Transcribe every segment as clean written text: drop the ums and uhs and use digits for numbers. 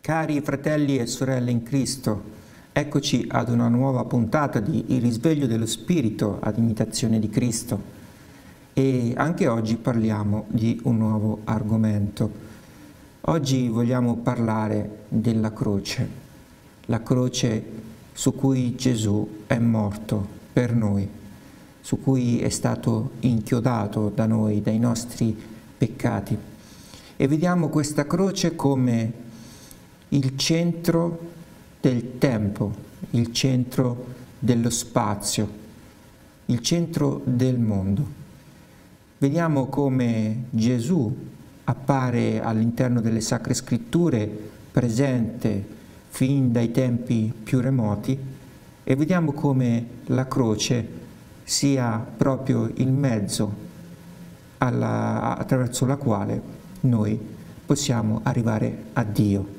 Cari fratelli e sorelle in Cristo, eccoci ad una nuova puntata di Il risveglio dello Spirito ad imitazione di Cristo e anche oggi parliamo di un nuovo argomento. Oggi vogliamo parlare della croce, la croce su cui Gesù è morto per noi, su cui è stato inchiodato da noi, dai nostri peccati. E vediamo questa croce come il centro del tempo, il centro dello spazio, il centro del mondo. Vediamo come Gesù appare all'interno delle Sacre Scritture, presente fin dai tempi più remoti, e vediamo come la croce sia proprio il mezzo attraverso la quale noi possiamo arrivare a Dio.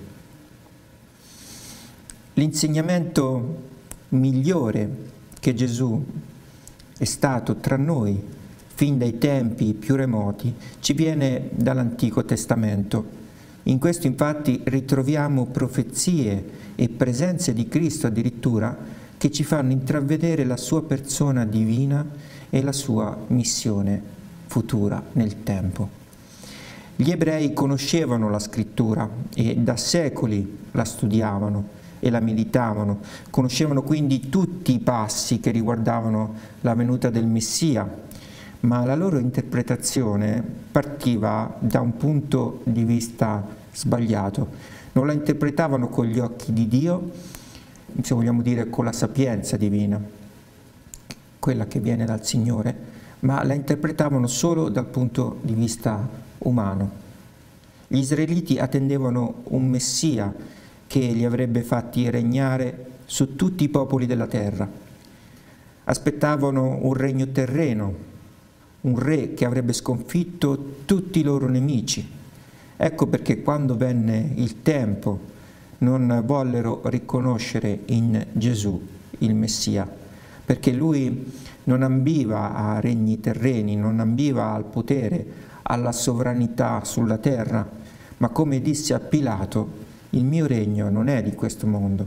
L'insegnamento migliore che Gesù è stato tra noi fin dai tempi più remoti ci viene dall'Antico Testamento. In questo infatti ritroviamo profezie e presenze di Cristo addirittura che ci fanno intravedere la sua persona divina e la sua missione futura nel tempo. Gli ebrei conoscevano la Scrittura e da secoli la studiavano e la meditavano, conoscevano quindi tutti i passi che riguardavano la venuta del Messia, ma la loro interpretazione partiva da un punto di vista sbagliato. Non la interpretavano con gli occhi di Dio, se vogliamo dire con la sapienza divina, quella che viene dal Signore, ma la interpretavano solo dal punto di vista umano. Gli israeliti attendevano un Messia che li avrebbe fatti regnare su tutti i popoli della terra. Aspettavano un regno terreno, un re che avrebbe sconfitto tutti i loro nemici. Ecco perché quando venne il tempo non vollero riconoscere in Gesù il Messia, perché lui non ambiva a regni terreni, non ambiva al potere, alla sovranità sulla terra, ma come disse a Pilato: il mio regno non è di questo mondo.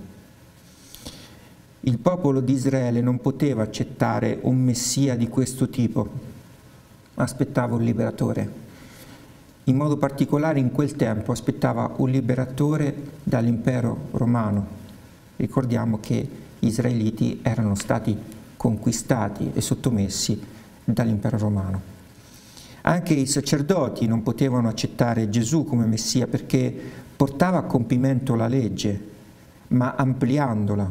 Il popolo di Israele non poteva accettare un Messia di questo tipo, aspettava un liberatore. In modo particolare in quel tempo aspettava un liberatore dall'impero romano. Ricordiamo che gli israeliti erano stati conquistati e sottomessi dall'impero romano. Anche i sacerdoti non potevano accettare Gesù come Messia perché portava a compimento la legge, ma ampliandola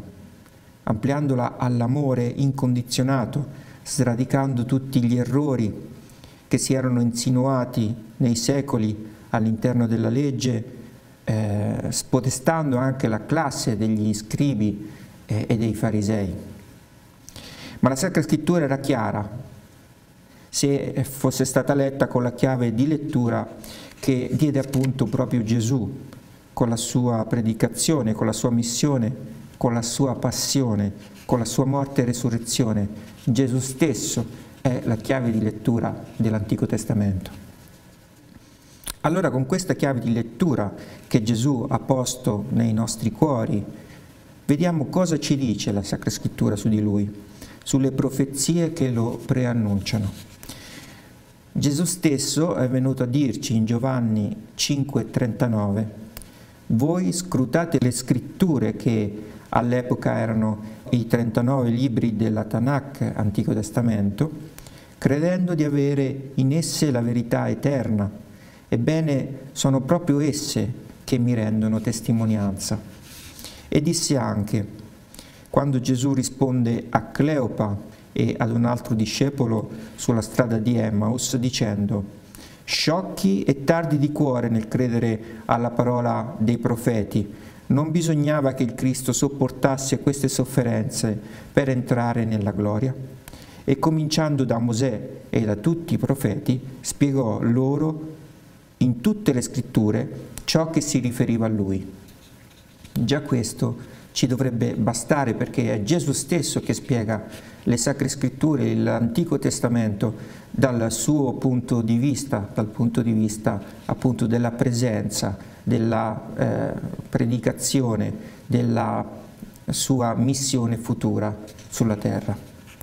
all'amore incondizionato, sradicando tutti gli errori che si erano insinuati nei secoli all'interno della legge, spodestando anche la classe degli scribi e dei farisei. Ma la Sacra Scrittura era chiara, se fosse stata letta con la chiave di lettura che diede appunto proprio Gesù, con la sua predicazione, con la sua missione, con la sua passione, con la sua morte e resurrezione. Gesù stesso è la chiave di lettura dell'Antico Testamento. Allora, con questa chiave di lettura che Gesù ha posto nei nostri cuori, vediamo cosa ci dice la Sacra Scrittura su di Lui, sulle profezie che lo preannunciano. Gesù stesso è venuto a dirci in Giovanni 5,39: voi scrutate le scritture, che all'epoca erano i 39 libri della Tanakh, Antico Testamento, credendo di avere in esse la verità eterna. Ebbene, sono proprio esse che mi rendono testimonianza. E disse anche, quando Gesù risponde a Cleopa e ad un altro discepolo sulla strada di Emmaus, dicendo: sciocchi e tardi di cuore nel credere alla parola dei profeti, non bisognava che il Cristo sopportasse queste sofferenze per entrare nella gloria? E cominciando da Mosè e da tutti i profeti, spiegò loro in tutte le scritture ciò che si riferiva a lui. Già questo ci dovrebbe bastare, perché è Gesù stesso che spiega le Sacre Scritture, l'Antico Testamento, dal suo punto di vista, dal punto di vista appunto della presenza, della predicazione, della sua missione futura sulla terra.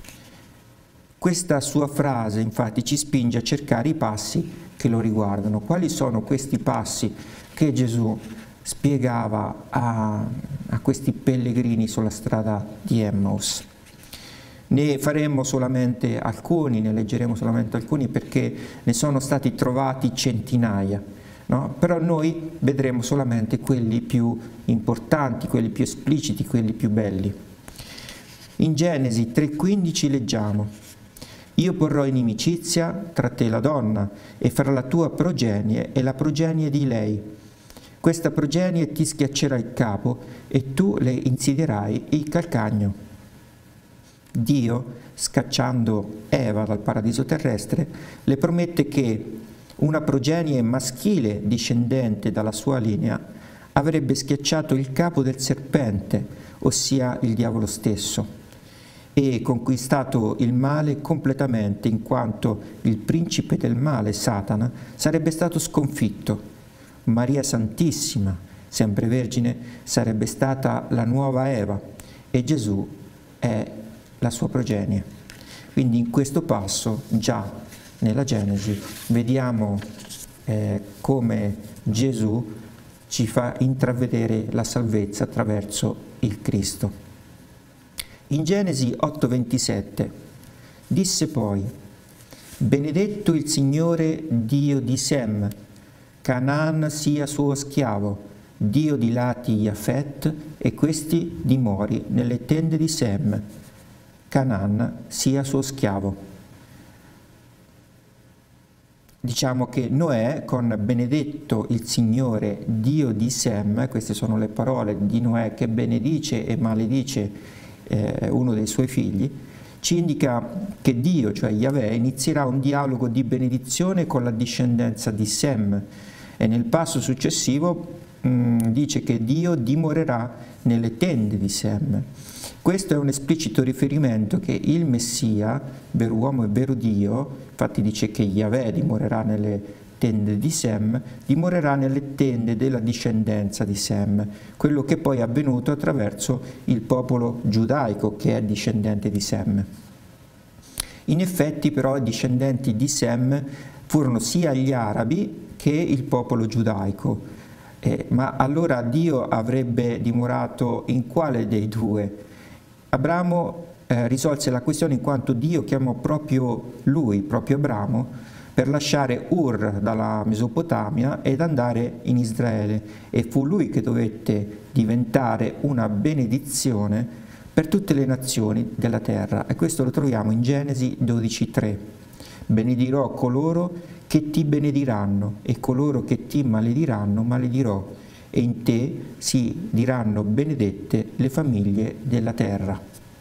Questa sua frase infatti ci spinge a cercare i passi che lo riguardano. Quali sono questi passi che Gesù spiegava a questi pellegrini sulla strada di Emmaus? Ne faremo solamente alcuni, ne leggeremo solamente alcuni perché ne sono stati trovati centinaia, no? Però noi vedremo solamente quelli più importanti, quelli più espliciti, quelli più belli. In Genesi 3,15 leggiamo: io porrò inimicizia tra te e la donna, e fra la tua progenie e la progenie di lei. Questa progenie ti schiaccerà il capo, e tu le insidierai il calcagno. Dio, scacciando Eva dal paradiso terrestre, le promette che una progenie maschile discendente dalla sua linea avrebbe schiacciato il capo del serpente, ossia il diavolo stesso, e conquistato il male completamente, in quanto il principe del male, Satana, sarebbe stato sconfitto. Maria Santissima, sempre vergine, sarebbe stata la nuova Eva, e Gesù è la sua progenie. Quindi in questo passo, già nella Genesi, vediamo come Gesù ci fa intravedere la salvezza attraverso il Cristo. In Genesi 8,27 disse poi: benedetto il Signore Dio di Sem, Canaan sia suo schiavo, Dio di Lati Jafet, e questi dimori nelle tende di Sem, Canaan sia suo schiavo. Diciamo che Noè, con benedetto il Signore Dio di Sem, queste sono le parole di Noè che benedice e maledice uno dei suoi figli, ci indica che Dio, cioè Yahweh, inizierà un dialogo di benedizione con la discendenza di Sem, e nel passo successivo dice che Dio dimorerà nelle tende di Sem. Questo è un esplicito riferimento che il Messia, vero uomo e vero Dio, infatti dice che Yahweh dimorerà nelle tende di Sem, dimorerà nelle tende della discendenza di Sem, quello che poi è avvenuto attraverso il popolo giudaico che è discendente di Sem. In effetti però i discendenti di Sem furono sia gli arabi che il popolo giudaico, ma allora Dio avrebbe dimorato in quale dei due? Abramo risolse la questione in quanto Dio chiamò proprio lui, proprio Abramo, per lasciare Ur dalla Mesopotamia ed andare in Israele, e fu lui che dovette diventare una benedizione per tutte le nazioni della terra, e questo lo troviamo in Genesi 12,3. Benedirò coloro che ti benediranno, e coloro che ti malediranno maledirò, e in te si diranno benedette le famiglie della terra.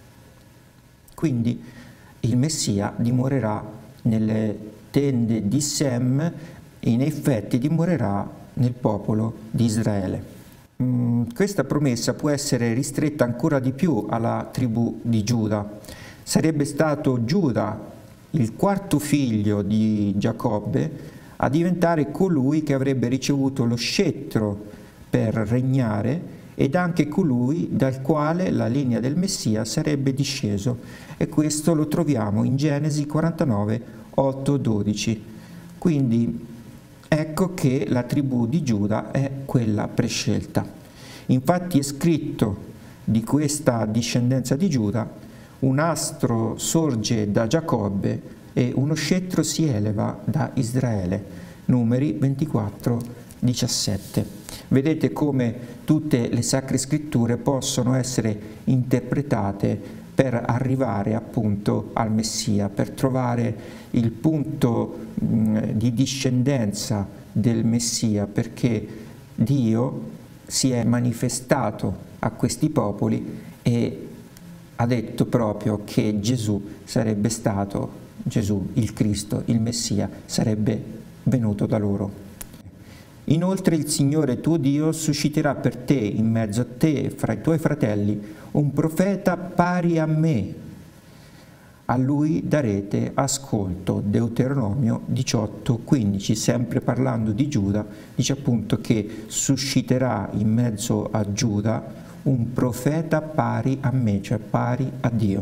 Quindi il Messia dimorerà nelle tende di Sem, e in effetti dimorerà nel popolo di Israele. Questa promessa può essere ristretta ancora di più alla tribù di Giuda. Sarebbe stato Giuda, il quarto figlio di Giacobbe, a diventare colui che avrebbe ricevuto lo scettro per regnare, ed anche colui dal quale la linea del Messia sarebbe disceso, e questo lo troviamo in Genesi 49, 8-12. Quindi ecco che la tribù di Giuda è quella prescelta. Infatti è scritto di questa discendenza di Giuda: un astro sorge da Giacobbe e uno scettro si eleva da Israele. Numeri 24, 17. Vedete come tutte le Sacre Scritture possono essere interpretate per arrivare appunto al Messia, per trovare il punto di discendenza del Messia, perché Dio si è manifestato a questi popoli e ha detto proprio che Gesù sarebbe stato, Gesù, il Cristo, il Messia, sarebbe venuto da loro. Inoltre il Signore tuo Dio susciterà per te, in mezzo a te e fra i tuoi fratelli, un profeta pari a me. a lui darete ascolto. Deuteronomio 18:15, sempre parlando di Giuda, dice appunto che susciterà in mezzo a Giuda un profeta pari a me, cioè pari a Dio.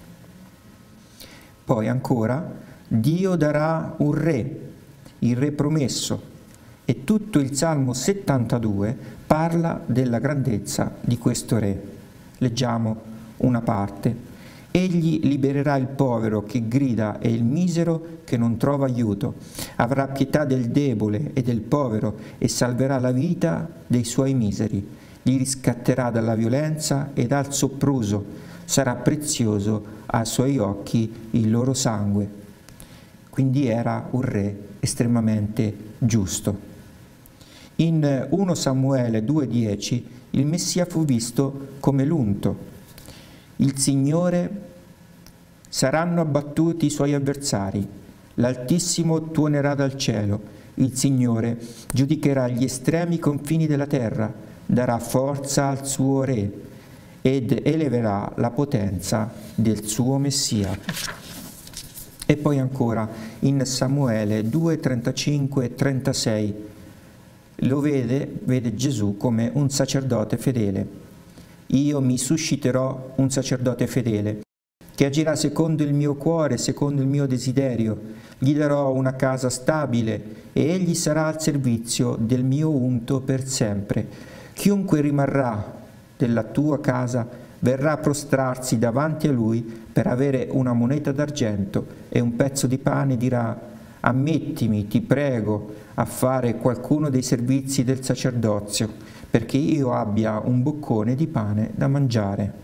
Poi ancora, Dio darà un re, il re promesso, e tutto il Salmo 72 parla della grandezza di questo re. Leggiamo una parte. Egli libererà il povero che grida e il misero che non trova aiuto. Avrà pietà del debole e del povero e salverà la vita dei suoi miseri. Li riscatterà dalla violenza e dal sopruso. Sarà prezioso ai suoi occhi il loro sangue. Quindi era un re estremamente giusto. In 1 Samuele 2,10 il Messia fu visto come l'unto. Il Signore saranno abbattuti i suoi avversari, l'Altissimo tuonerà dal cielo, il Signore giudicherà gli estremi confini della terra, darà forza al suo re ed eleverà la potenza del suo Messia. E poi ancora in Samuele 2, 35 e 36 lo vede Gesù come un sacerdote fedele. Io mi susciterò un sacerdote fedele, che agirà secondo il mio cuore, secondo il mio desiderio. Gli darò una casa stabile e egli sarà al servizio del mio unto per sempre. Chiunque rimarrà della tua casa verrà a prostrarsi davanti a lui per avere una moneta d'argento e un pezzo di pane e dirà: ammettimi, ti prego, a fare qualcuno dei servizi del sacerdozio, perché io abbia un boccone di pane da mangiare.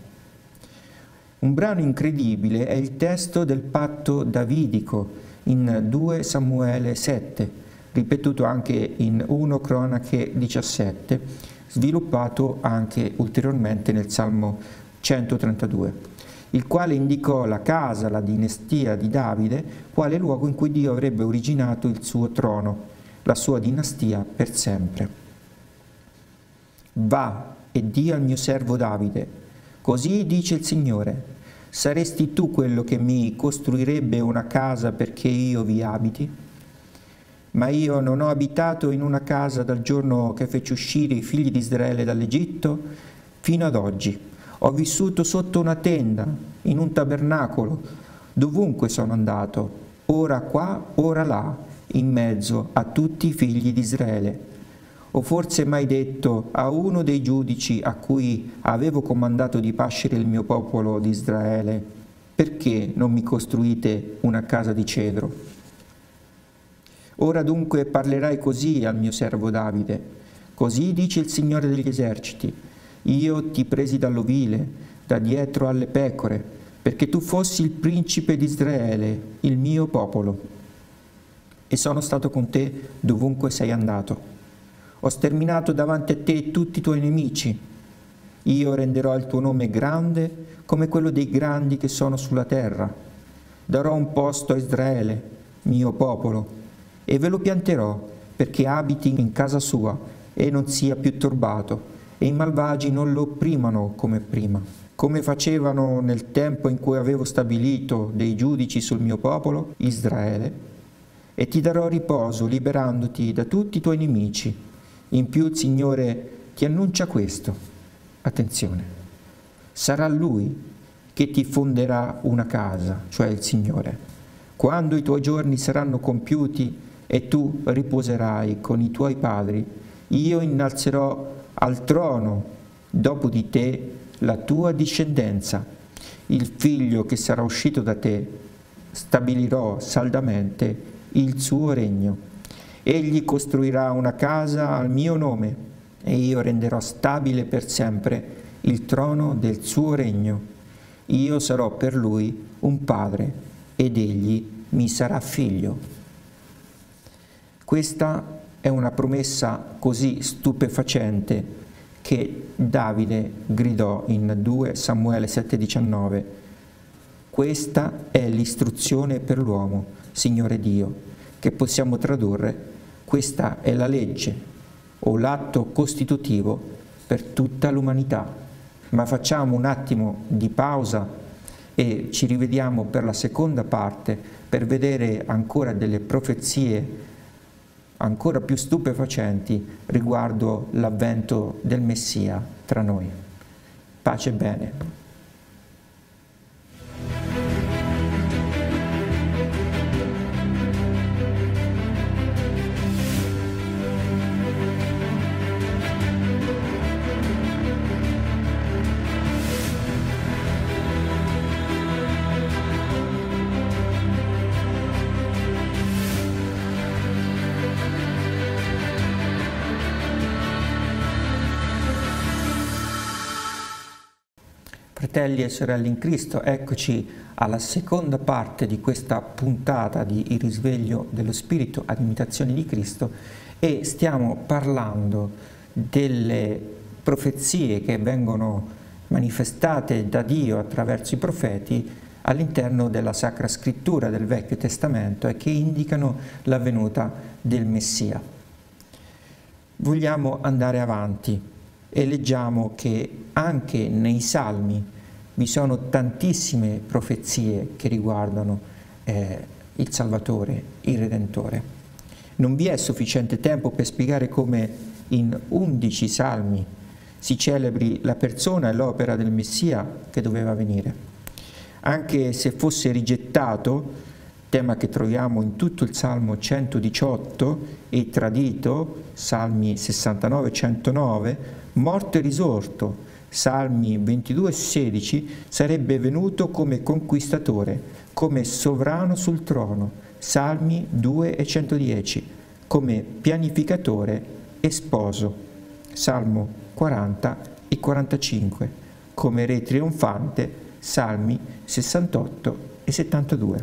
Un brano incredibile è il testo del patto davidico in 2 Samuele 7, ripetuto anche in 1 Cronache 17, sviluppato anche ulteriormente nel Salmo 132. Il quale indicò la casa, la dinastia di Davide, quale luogo in cui Dio avrebbe originato il suo trono, la sua dinastia per sempre. Va e di al mio servo Davide, così dice il Signore, saresti tu quello che mi costruirebbe una casa perché io vi abiti? Ma io non ho abitato in una casa dal giorno che feci uscire i figli di Israele dall'Egitto fino ad oggi. Ho vissuto sotto una tenda, in un tabernacolo, dovunque sono andato, ora qua, ora là, in mezzo a tutti i figli di Israele. Ho forse mai detto a uno dei giudici a cui avevo comandato di pascere il mio popolo di Israele: perché non mi costruite una casa di cedro? Ora dunque parlerai così al mio servo Davide: così dice il Signore degli eserciti, io ti presi dall'ovile, da dietro alle pecore, perché tu fossi il principe di Israele, il mio popolo. E sono stato con te dovunque sei andato. Ho sterminato davanti a te tutti i tuoi nemici. Io renderò il tuo nome grande come quello dei grandi che sono sulla terra. Darò un posto a Israele, mio popolo, e ve lo pianterò perché abiti in casa sua e non sia più turbato, e i malvagi non lo opprimano come prima, come facevano nel tempo in cui avevo stabilito dei giudici sul mio popolo, Israele, e ti darò riposo liberandoti da tutti i tuoi nemici. In più il Signore ti annuncia questo. Attenzione, sarà Lui che ti fonderà una casa, cioè il Signore. Quando i tuoi giorni saranno compiuti e tu riposerai con i tuoi padri, io innalzerò al trono dopo di te la tua discendenza, il figlio che sarà uscito da te, stabilirò saldamente il suo regno. Egli costruirà una casa al mio nome e io renderò stabile per sempre il trono del suo regno. Io sarò per lui un padre ed egli mi sarà figlio. Questa è una promessa così stupefacente che Davide gridò in 2 Samuele 7,19. Questa è l'istruzione per l'uomo, Signore Dio, che possiamo tradurre: questa è la legge o l'atto costitutivo per tutta l'umanità. Ma facciamo un attimo di pausa e ci rivediamo per la seconda parte per vedere ancora delle profezie ancora più stupefacenti riguardo l'avvento del Messia tra noi. Pace e bene. Fratelli e sorelle in Cristo, eccoci alla seconda parte di questa puntata di Il risveglio dello Spirito ad imitazione di Cristo e stiamo parlando delle profezie che vengono manifestate da Dio attraverso i profeti all'interno della Sacra Scrittura del Vecchio Testamento e che indicano la venuta del Messia. Vogliamo andare avanti e leggiamo che anche nei Salmi vi sono tantissime profezie che riguardano il Salvatore, il Redentore. Non vi è sufficiente tempo per spiegare come in 11 Salmi si celebri la persona e l'opera del Messia che doveva venire. Anche se fosse rigettato, tema che troviamo in tutto il Salmo 118 e tradito, Salmi 69 e 109, morto e risorto, Salmi 22 e 16, sarebbe venuto come conquistatore, come sovrano sul trono, Salmi 2 e 110, come pianificatore e sposo, Salmo 40 e 45, come re trionfante, Salmi 68 e 72.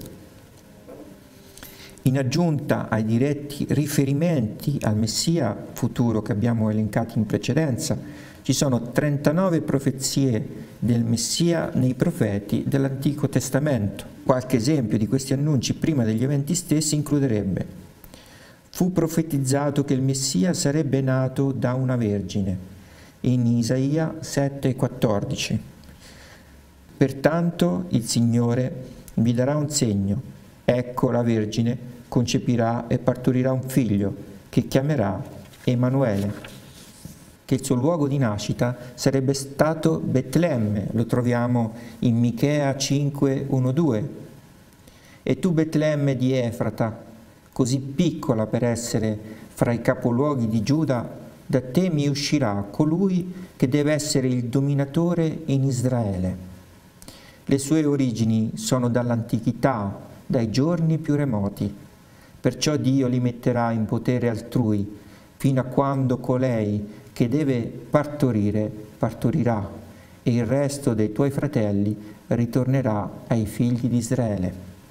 In aggiunta ai diretti riferimenti al Messia futuro che abbiamo elencati in precedenza, ci sono 39 profezie del Messia nei profeti dell'Antico Testamento. Qualche esempio di questi annunci prima degli eventi stessi includerebbe: fu profetizzato che il Messia sarebbe nato da una vergine, in Isaia 7,14. Pertanto il Signore vi darà un segno, ecco la vergine concepirà e partorirà un figlio, che chiamerà Emanuele. Che il suo luogo di nascita sarebbe stato Betlemme, lo troviamo in Michea 5, 1, 2. E tu Betlemme di Efrata, così piccola per essere fra i capoluoghi di Giuda, da te mi uscirà colui che deve essere il dominatore in Israele. Le sue origini sono dall'antichità, dai giorni più remoti. Perciò Dio li metterà in potere altrui, fino a quando colei che deve partorire, partorirà, e il resto dei tuoi fratelli ritornerà ai figli di Israele.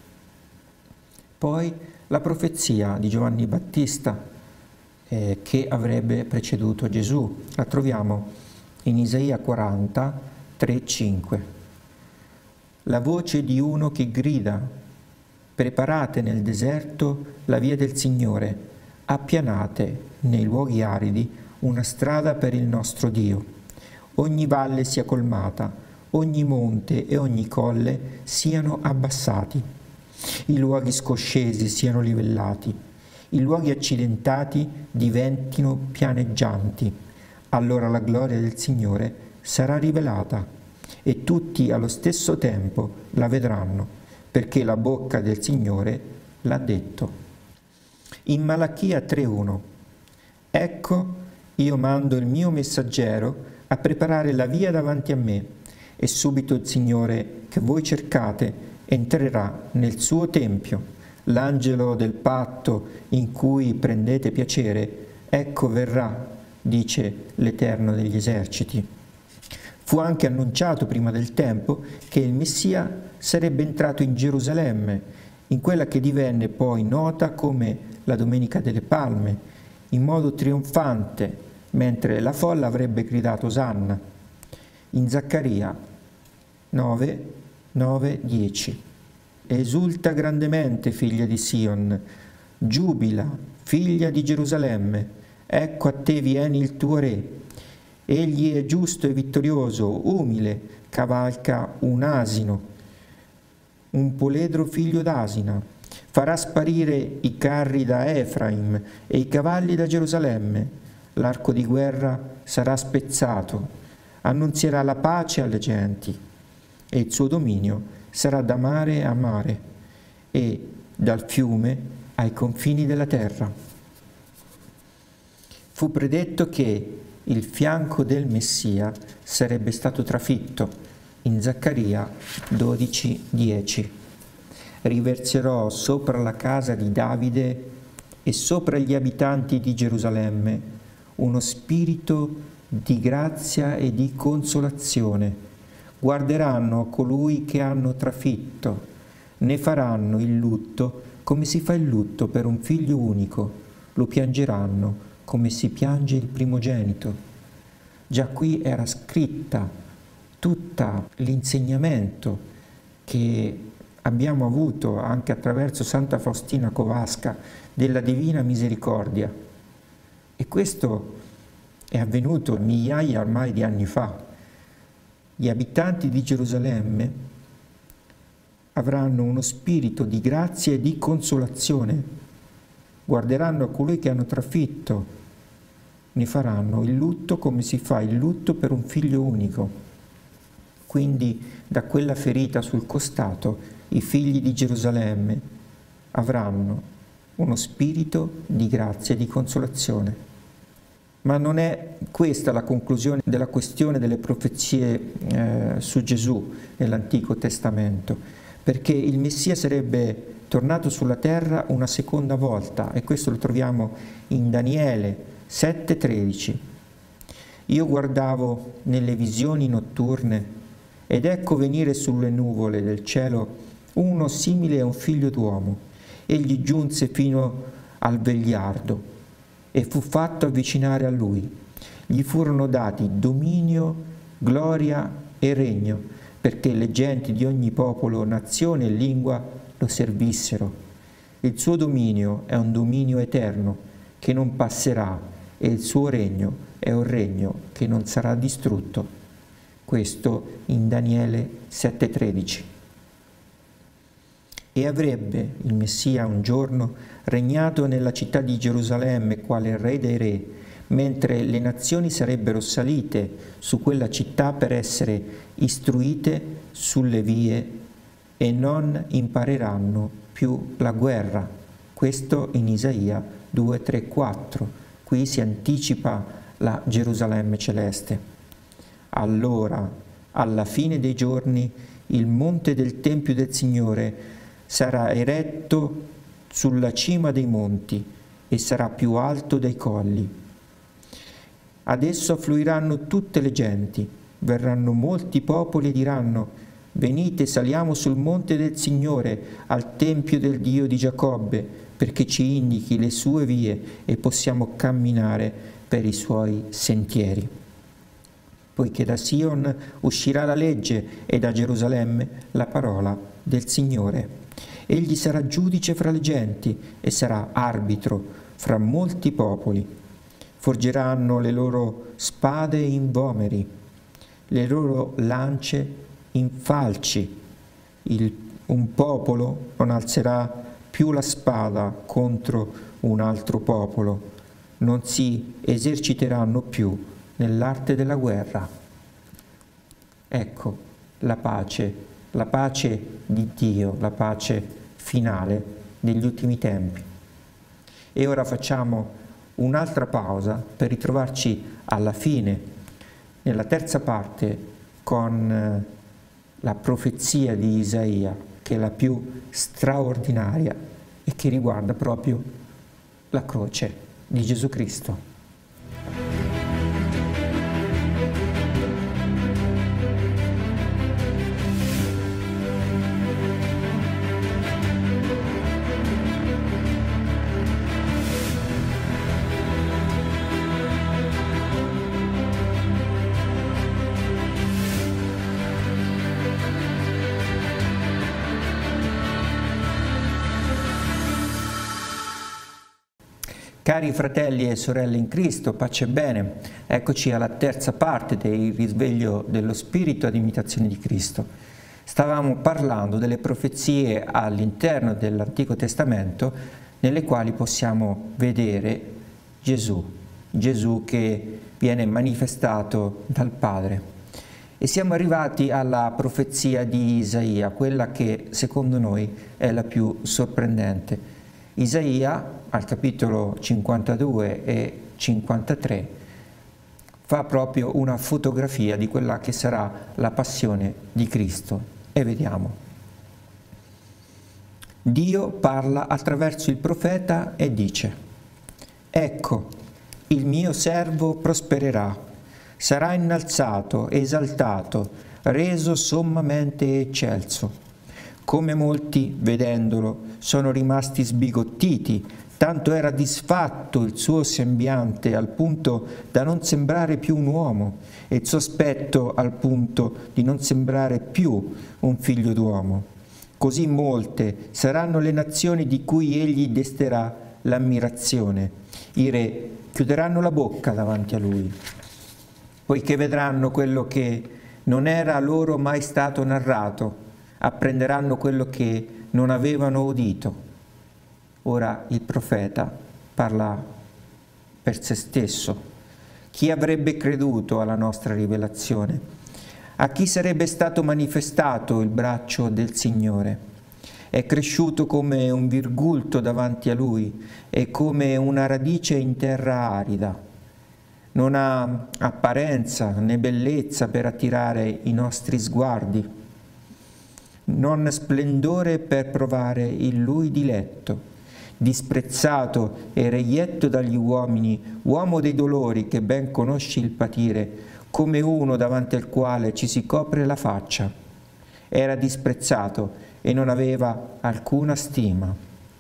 Poi la profezia di Giovanni Battista che avrebbe preceduto Gesù. La troviamo in Isaia 40, 3, 5. La voce di uno che grida: preparate nel deserto la via del Signore, appianate nei luoghi aridi una strada per il nostro Dio. Ogni valle sia colmata, ogni monte e ogni colle siano abbassati, i luoghi scoscesi siano livellati, i luoghi accidentati diventino pianeggianti. Allora la gloria del Signore sarà rivelata e tutti allo stesso tempo la vedranno, perché la bocca del Signore l'ha detto. In Malachia 3,1: ecco, io mando il mio messaggero a preparare la via davanti a me, e subito il Signore che voi cercate entrerà nel suo tempio. L'angelo del patto in cui prendete piacere, ecco verrà, dice l'Eterno degli eserciti. Fu anche annunciato prima del tempo che il Messia sarebbe entrato in Gerusalemme, in quella che divenne poi nota come la Domenica delle Palme, in modo trionfante, mentre la folla avrebbe gridato Osanna. In Zaccaria 9, 9, 10. Esulta grandemente, figlia di Sion, giubila, figlia di Gerusalemme, ecco a te viene il tuo re. Egli è giusto e vittorioso, umile, cavalca un asino, un poledro figlio d'asina, farà sparire i carri da Efraim e i cavalli da Gerusalemme, l'arco di guerra sarà spezzato, annunzierà la pace alle genti, e il suo dominio sarà da mare a mare e dal fiume ai confini della terra. Fu predetto che il fianco del Messia sarebbe stato trafitto in Zaccaria 12:10. Riverserò sopra la casa di Davide e sopra gli abitanti di Gerusalemme uno spirito di grazia e di consolazione. Guarderanno a colui che hanno trafitto, ne faranno il lutto come si fa il lutto per un figlio unico, lo piangeranno come si piange il primogenito. Già qui era scritta tutto l'insegnamento che abbiamo avuto anche attraverso Santa Faustina Kowalska della Divina Misericordia. E questo è avvenuto migliaia ormai di anni fa. Gli abitanti di Gerusalemme avranno uno spirito di grazia e di consolazione. Guarderanno a colui che hanno trafitto, ne faranno il lutto come si fa il lutto per un figlio unico. Quindi da quella ferita sul costato i figli di Gerusalemme avranno uno spirito di grazia e di consolazione. Ma non è questa la conclusione della questione delle profezie su Gesù nell'Antico Testamento, perché il Messia sarebbe tornato sulla terra una seconda volta, e questo lo troviamo in Daniele 7:13. Io guardavo nelle visioni notturne ed ecco venire sulle nuvole del cielo uno simile a un figlio d'uomo. Egli giunse fino al vegliardo e fu fatto avvicinare a lui. Gli furono dati dominio, gloria e regno, perché le genti di ogni popolo, nazione e lingua lo servissero. Il suo dominio è un dominio eterno che non passerà e il suo regno è un regno che non sarà distrutto. Questo in Daniele 7:13. E avrebbe il Messia un giorno regnato nella città di Gerusalemme quale re dei re, mentre le nazioni sarebbero salite su quella città per essere istruite sulle vie e non impareranno più la guerra. Questo in Isaia 2:3-4. Qui si anticipa la Gerusalemme celeste. Allora, alla fine dei giorni, il monte del Tempio del Signore sarà eretto sulla cima dei monti e sarà più alto dei colli. Ad esso affluiranno tutte le genti, verranno molti popoli e diranno: venite, saliamo sul monte del Signore, al Tempio del Dio di Giacobbe, perché ci indichi le sue vie e possiamo camminare per i suoi sentieri. Poiché da Sion uscirà la legge e da Gerusalemme la parola del Signore. Egli sarà giudice fra le genti e sarà arbitro fra molti popoli. Forgeranno le loro spade in vomeri, le loro lance in falci. Un popolo non alzerà più la spada contro un altro popolo, non si eserciteranno più nell'arte della guerra. Ecco la pace di Dio, la pace finale degli ultimi tempi. E ora facciamo un'altra pausa per ritrovarci alla fine, nella terza parte, con la profezia di Isaia, che è la più straordinaria e che riguarda proprio la croce di Gesù Cristo. Cari fratelli e sorelle in Cristo, pace e bene, eccoci alla terza parte del risveglio dello Spirito ad imitazione di Cristo. Stavamo parlando delle profezie all'interno dell'Antico Testamento nelle quali possiamo vedere Gesù che viene manifestato dal Padre. E siamo arrivati alla profezia di Isaia, quella che secondo noi è la più sorprendente. Isaia, al capitolo 52 e 53, fa proprio una fotografia di quella che sarà la passione di Cristo. E vediamo. Dio parla attraverso il profeta e dice: «Ecco, il mio servo prospererà. Sarà innalzato, esaltato, reso sommamente eccelso. Come molti, vedendolo, sono rimasti sbigottiti, tanto era disfatto il suo sembiante al punto da non sembrare più un uomo, e il suo aspetto al punto di non sembrare più un figlio d'uomo. Così molte saranno le nazioni di cui egli desterà l'ammirazione. I re chiuderanno la bocca davanti a lui, poiché vedranno quello che non era loro mai stato narrato, apprenderanno quello che non avevano udito». Ora il profeta parla per se stesso. Chi avrebbe creduto alla nostra rivelazione? A chi sarebbe stato manifestato il braccio del Signore? È cresciuto come un virgulto davanti a lui e come una radice in terra arida. Non ha apparenza né bellezza per attirare i nostri sguardi, non splendore per provare il lui diletto. Disprezzato e reietto dagli uomini, uomo dei dolori che ben conosci il patire, come uno davanti al quale ci si copre la faccia. Era disprezzato e non aveva alcuna stima.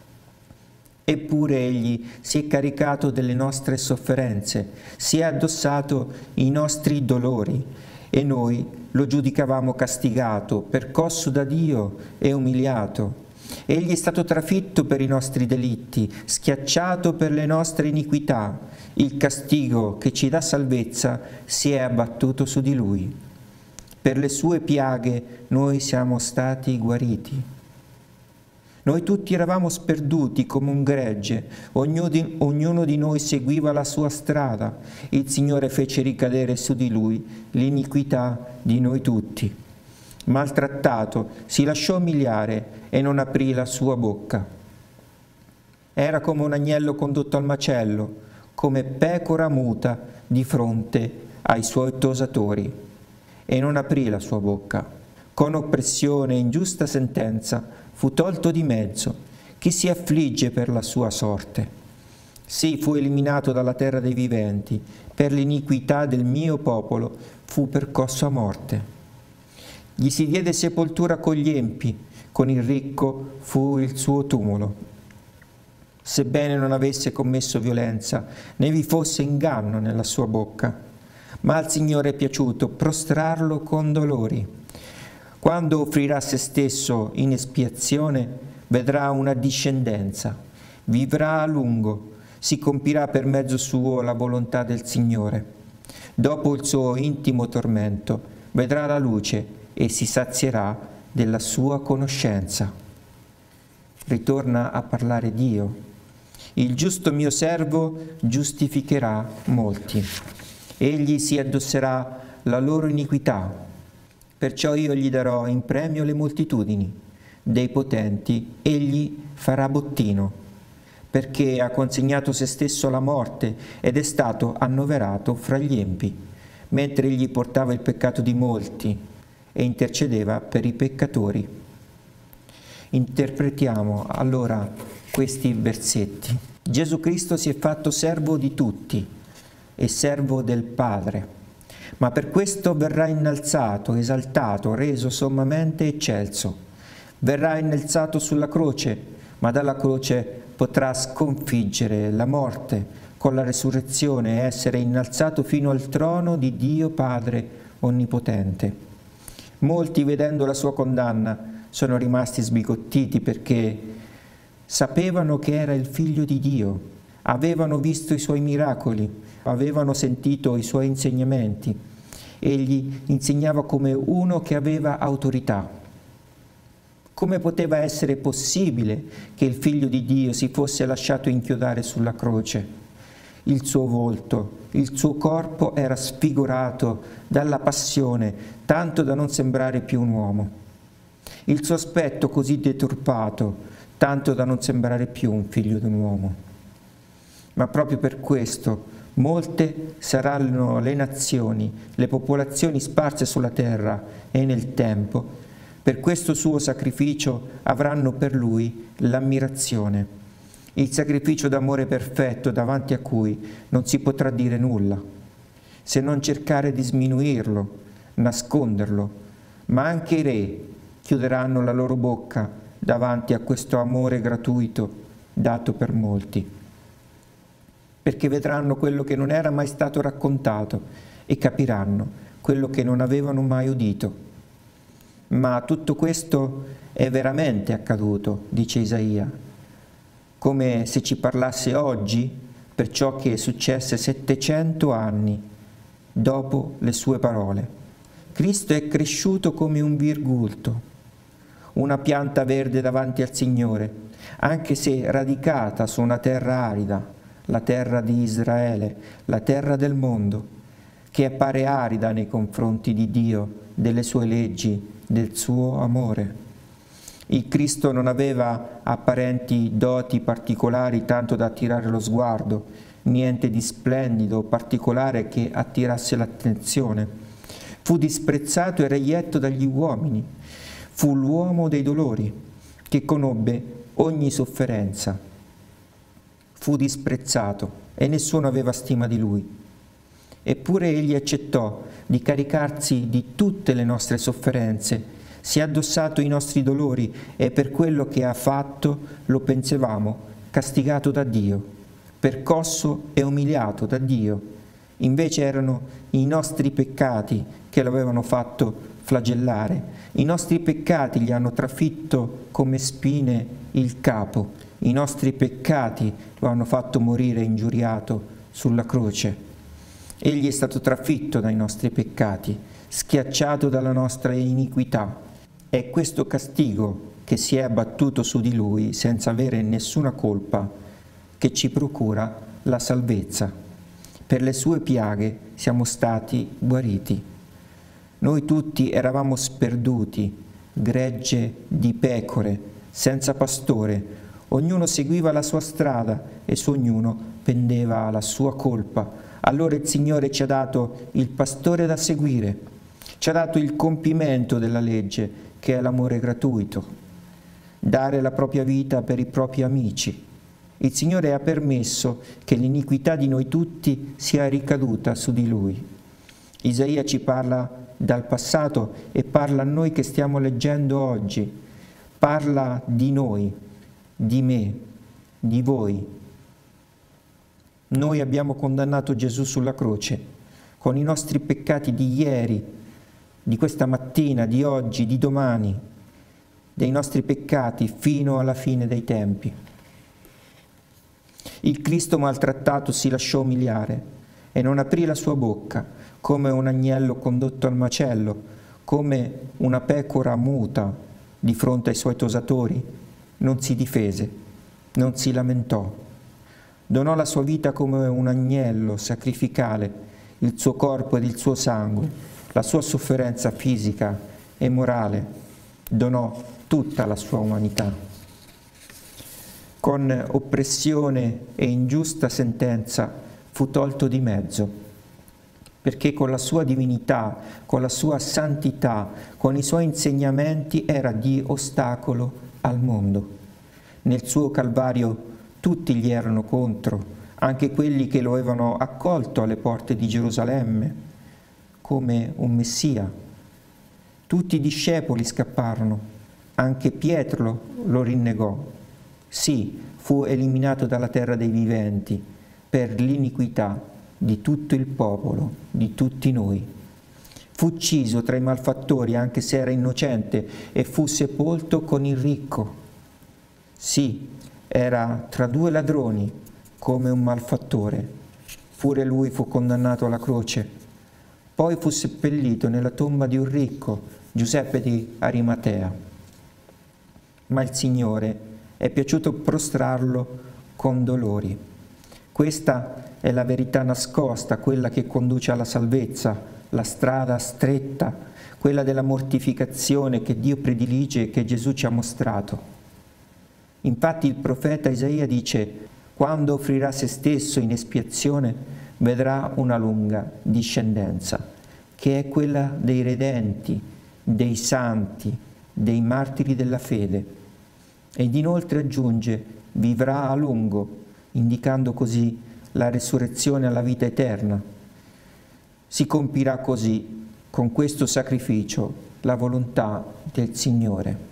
Eppure egli si è caricato delle nostre sofferenze, si è addossato i nostri dolori, e noi lo giudicavamo castigato, percosso da Dio e umiliato. Egli è stato trafitto per i nostri delitti, schiacciato per le nostre iniquità. Il castigo che ci dà salvezza si è abbattuto su di lui. Per le sue piaghe noi siamo stati guariti. Noi tutti eravamo sperduti come un gregge, ognuno di noi seguiva la sua strada. Il Signore fece ricadere su di lui l'iniquità di noi tutti. Maltrattato, si lasciò umiliare e non aprì la sua bocca. Era come un agnello condotto al macello, come pecora muta di fronte ai suoi tosatori, e non aprì la sua bocca. Con oppressione e ingiusta sentenza fu tolto di mezzo. Chi si affligge per la sua sorte? Sì, fu eliminato dalla terra dei viventi. Per l'iniquità del mio popolo fu percosso a morte. Gli si diede sepoltura con gli empi, con il ricco fu il suo tumulo. Sebbene non avesse commesso violenza, né vi fosse inganno nella sua bocca, ma al Signore è piaciuto prostrarlo con dolori. Quando offrirà se stesso in espiazione, vedrà una discendenza, vivrà a lungo, si compirà per mezzo suo la volontà del Signore. Dopo il suo intimo tormento, vedrà la luce e si sazierà della sua conoscenza. Ritorna a parlare Dio. Il giusto mio servo giustificherà molti. Egli si addosserà la loro iniquità. Perciò io gli darò in premio le moltitudini, dei potenti egli farà bottino, perché ha consegnato se stesso alla morte ed è stato annoverato fra gli empi, mentre egli portava il peccato di molti e intercedeva per i peccatori. Interpretiamo allora questi versetti. Gesù Cristo si è fatto servo di tutti e servo del Padre. Ma per questo verrà innalzato, esaltato, reso sommamente eccelso. Verrà innalzato sulla croce, ma dalla croce potrà sconfiggere la morte con la resurrezione e essere innalzato fino al trono di Dio Padre Onnipotente. Molti, vedendo la sua condanna, sono rimasti sbigottiti perché sapevano che era il Figlio di Dio, avevano visto i suoi miracoli, avevano sentito i suoi insegnamenti. Egli insegnava come uno che aveva autorità. Come poteva essere possibile che il Figlio di Dio si fosse lasciato inchiodare sulla croce? Il suo volto, il suo corpo era sfigurato dalla passione, tanto da non sembrare più un uomo. Il suo aspetto così deturpato, tanto da non sembrare più un figlio di un uomo. Ma proprio per questo molte saranno le nazioni, le popolazioni sparse sulla terra e nel tempo. Per questo suo sacrificio avranno per lui l'ammirazione, il sacrificio d'amore perfetto davanti a cui non si potrà dire nulla, se non cercare di sminuirlo, nasconderlo, ma anche i re chiuderanno la loro bocca davanti a questo amore gratuito dato per molti, perché vedranno quello che non era mai stato raccontato e capiranno quello che non avevano mai udito. Ma tutto questo è veramente accaduto, dice Isaia, come se ci parlasse oggi per ciò che successe 700 anni dopo le sue parole. Cristo è cresciuto come un virgulto, una pianta verde davanti al Signore, anche se radicata su una terra arida, la terra di Israele, la terra del mondo, che appare arida nei confronti di Dio, delle sue leggi, del suo amore. Il Cristo non aveva apparenti doti particolari tanto da attirare lo sguardo, niente di splendido o particolare che attirasse l'attenzione. Fu disprezzato e reietto dagli uomini, fu l'uomo dei dolori, che conobbe ogni sofferenza. Fu disprezzato e nessuno aveva stima di lui. Eppure egli accettò di caricarsi di tutte le nostre sofferenze, si è addossato i nostri dolori e per quello che ha fatto lo pensavamo castigato da Dio, percosso e umiliato da Dio. Invece erano i nostri peccati che l'avevano fatto flagellare, i nostri peccati gli hanno trafitto come spine il capo, i nostri peccati lo hanno fatto morire ingiuriato sulla croce. Egli è stato trafitto dai nostri peccati, schiacciato dalla nostra iniquità. È questo castigo che si è abbattuto su di lui senza avere nessuna colpa che ci procura la salvezza. Per le sue piaghe siamo stati guariti. Noi tutti eravamo sperduti, gregge di pecore, senza pastore. Ognuno seguiva la sua strada e su ognuno pendeva la sua colpa. Allora il Signore ci ha dato il pastore da seguire, ci ha dato il compimento della legge, che è l'amore gratuito, dare la propria vita per i propri amici. Il Signore ha permesso che l'iniquità di noi tutti sia ricaduta su di Lui. Isaia ci parla dal passato e parla a noi che stiamo leggendo oggi. Parla di noi, di me, di voi. Noi abbiamo condannato Gesù sulla croce con i nostri peccati di ieri, di questa mattina, di oggi, di domani, dei nostri peccati fino alla fine dei tempi. Il Cristo maltrattato si lasciò umiliare e non aprì la sua bocca, come un agnello condotto al macello, come una pecora muta di fronte ai suoi tosatori. Non si difese, non si lamentò. Donò la sua vita come un agnello sacrificale, il suo corpo ed il suo sangue, la sua sofferenza fisica e morale, donò tutta la sua umanità. Con oppressione e ingiusta sentenza fu tolto di mezzo, perché con la sua divinità, con la sua santità, con i suoi insegnamenti era di ostacolo al mondo. Nel suo Calvario tutti gli erano contro, anche quelli che lo avevano accolto alle porte di Gerusalemme come un Messia. Tutti i discepoli scapparono, anche Pietro lo rinnegò. Sì, fu eliminato dalla terra dei viventi per l'iniquità di tutto il popolo, di tutti noi. Fu ucciso tra i malfattori, anche se era innocente, e fu sepolto con il ricco. Sì, era tra due ladroni, come un malfattore. Pure lui fu condannato alla croce. Poi fu seppellito nella tomba di un ricco, Giuseppe di Arimatea. ma il Signore è piaciuto prostrarlo con dolori. Questa è la verità nascosta, quella che conduce alla salvezza, la strada stretta, quella della mortificazione che Dio predilige e che Gesù ci ha mostrato. Infatti il profeta Isaia dice: quando offrirà se stesso in espiazione, vedrà una lunga discendenza, che è quella dei redenti, dei santi, dei martiri della fede. Ed inoltre aggiunge: vivrà a lungo, indicando così la resurrezione alla vita eterna. Si compirà così, con questo sacrificio, la volontà del Signore.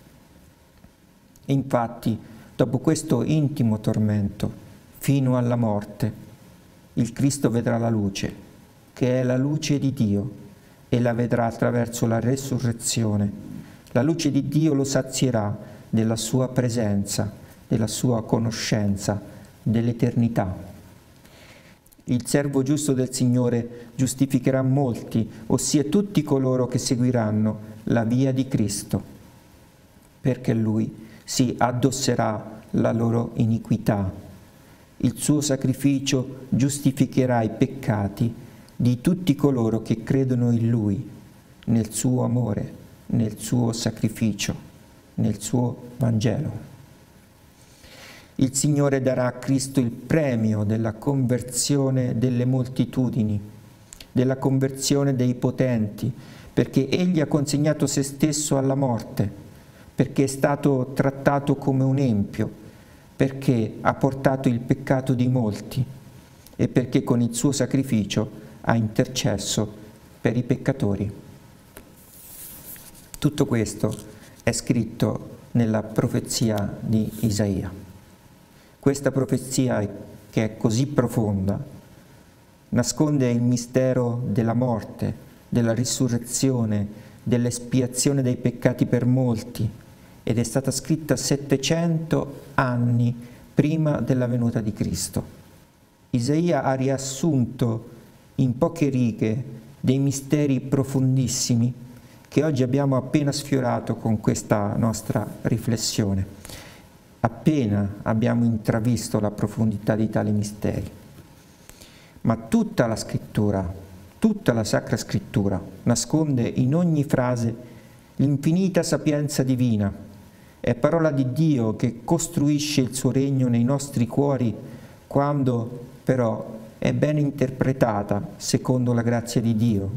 Infatti, dopo questo intimo tormento, fino alla morte, il Cristo vedrà la luce, che è la luce di Dio, e la vedrà attraverso la resurrezione. La luce di Dio lo sazierà della sua presenza, della sua conoscenza, dell'eternità. Il servo giusto del Signore giustificherà molti, ossia tutti coloro che seguiranno la via di Cristo, perché Lui si addosserà la loro iniquità. Il suo sacrificio giustificherà i peccati di tutti coloro che credono in Lui, nel suo amore, nel suo sacrificio, nel suo Vangelo. Il Signore darà a Cristo il premio della conversione delle moltitudini, della conversione dei potenti, perché Egli ha consegnato se stesso alla morte, perché è stato trattato come un empio, perché ha portato il peccato di molti e perché con il suo sacrificio ha intercesso per i peccatori. Tutto questo è scritto nella profezia di Isaia. Questa profezia, che è così profonda, nasconde il mistero della morte, della risurrezione, dell'espiazione dei peccati per molti, ed è stata scritta 700 anni prima della venuta di Cristo. Isaia ha riassunto in poche righe dei misteri profondissimi che oggi abbiamo appena sfiorato con questa nostra riflessione. Appena abbiamo intravisto la profondità di tali misteri. Ma tutta la Scrittura, tutta la Sacra Scrittura, nasconde in ogni frase l'infinita sapienza divina. È parola di Dio che costruisce il suo regno nei nostri cuori quando però è ben interpretata secondo la grazia di Dio.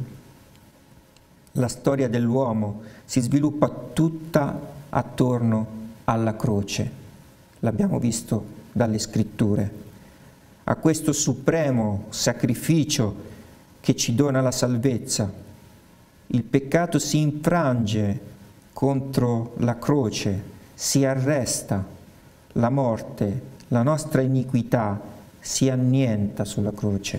La storia dell'uomo si sviluppa tutta attorno alla croce. L'abbiamo visto dalle Scritture, a questo supremo sacrificio che ci dona la salvezza. Il peccato si infrange contro la croce, si arresta, la morte, la nostra iniquità si annienta sulla croce.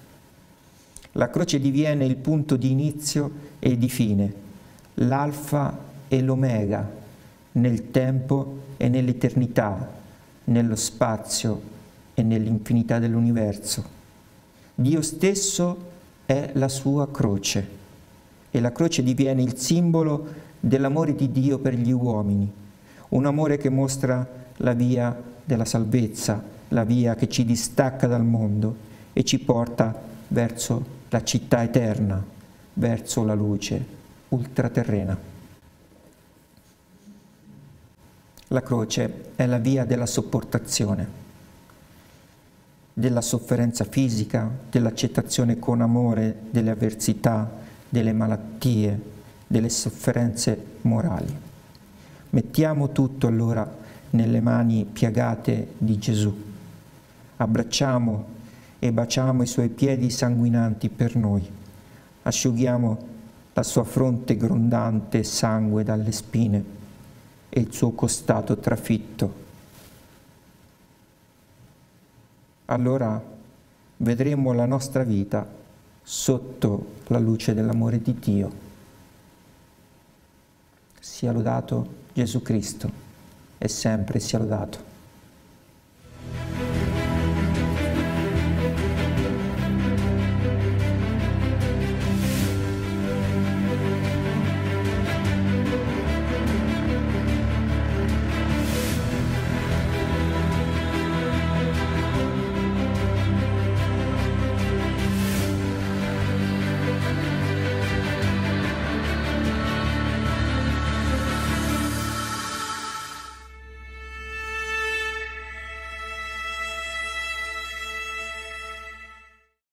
La croce diviene il punto di inizio e di fine, l'alfa e l'omega, nel tempo e nell'eternità, nello spazio e nell'infinità dell'universo. Dio stesso è la sua croce e la croce diviene il simbolo dell'amore di Dio per gli uomini, un amore che mostra la via della salvezza, la via che ci distacca dal mondo e ci porta verso la città eterna, verso la luce ultraterrena. La croce è la via della sopportazione, della sofferenza fisica, dell'accettazione con amore delle avversità, delle malattie, delle sofferenze morali. Mettiamo tutto allora nelle mani piagate di Gesù. Abbracciamo e baciamo i suoi piedi sanguinanti per noi. Asciughiamo la sua fronte grondante sangue dalle spine e il suo costato trafitto. Allora vedremo la nostra vita sotto la luce dell'amore di Dio. Sia lodato Gesù Cristo e sempre sia lodato.